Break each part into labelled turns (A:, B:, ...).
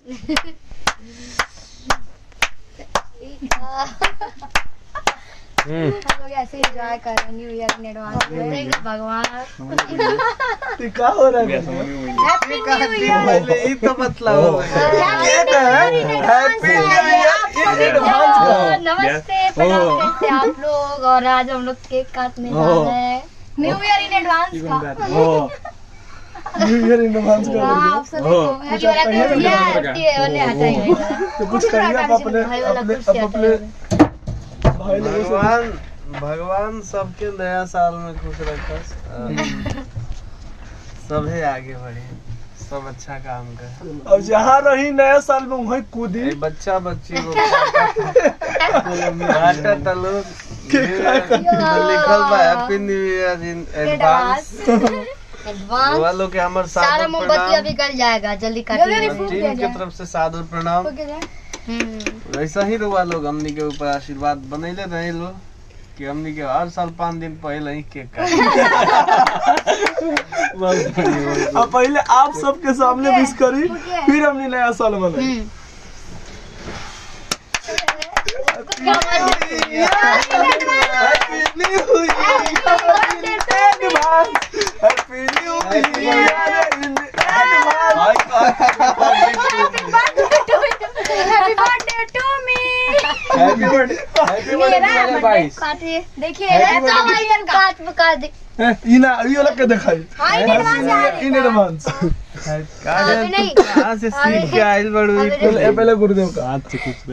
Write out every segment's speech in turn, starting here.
A: हम लोग ऐसे एंजॉय कर रहे हैं न्यू ईयर इन एडवांस। भगवान
B: क्या हो रहा है?
A: Happy new year.
B: ये तो मतलब हैप्पी न्यू ईयर।
A: नमस्ते प्रणाम कैसे आप लोग। और आज हम लोग केक काटने जा रहे हैं न्यू ईयर इन एडवांस का।
B: न्यू ईयर इन एडवांस का
A: आप सभी को हैप्पी न्यू ईयर। होने हटाइए
B: तो कुछ करिए आप अपने भाई
C: भगवान भगवान सबके नया साल में खुश रखस। सभी आगे बढ़े, सब अच्छा काम करे।
B: और जहाँ रही नया साल में वहीं कूदी।
C: बच्चा बच्ची को लिखल बा happy new year in advance. वालों के हमारे
A: सारा मोमबत्ती अभी गल जाएगा, जल्दी काटिए।
C: टीम की तरफ से सादर प्रणाम। ऐसा ही रुआ लोग हमनी के ऊपर आशीर्वाद बनैले रहे लोग कि हमनी के हर साल 5 दिन पहले ही केक काटे।
B: अब पहले आप सबके सामने विश करी, फिर हमने नया साल मनाई।
A: देखिए
B: ये लग के दिखाई इन एडवांस।
C: कहाँ से सीख के आइल बड़ू?
B: पहले गुरुदेव का
C: हाथ से कुछ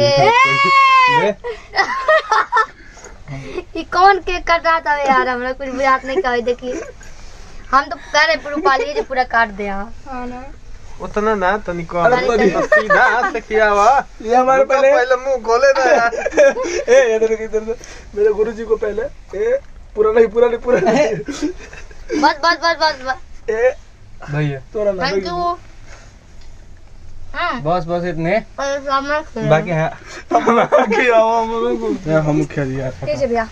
A: ये कौन केक कट रहा था यार? हमरा कुछ बुझात नहीं कहे। देखिए हम तो कह रहे पूरा पालिए जो पूरा काट दे।
C: उतना ना तनिको सीधा हाथ से किया हुआ।
B: ये हमारे
C: पहले मुंह खोले ना यार।
B: इधर से मेरे गुरुजी को पहले पूरा नहीं
A: बस बस बस बस बस
C: भैया
B: तोरा ना
A: थैंक यू।
C: बस इतने बाकी है हम खेलिए
A: भैया।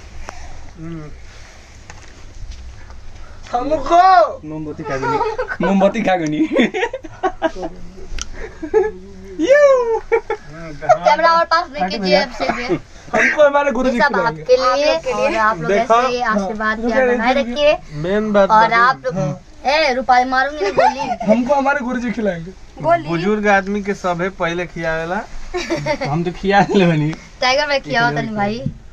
B: हमको
C: मोमबत्ती खा गनी।
A: कैमरा और पास लेके जेब से भी
B: हमको हमारे गुरुजी
A: सब आपके लिए। और आप लोग ऐसे आशीर्वाद प्यार बनाए रखिए।
C: मेन बात
A: और आप लोग रुपये मारूंगी नहीं बोली।
B: हमको हमारे गुरुजी खिलाएंगे।
C: बुजुर्ग आदमी के सभे पहले खियावेला। हम तो खिया ले बनी।
A: टाइगर भाई खिया होता नहीं भाई।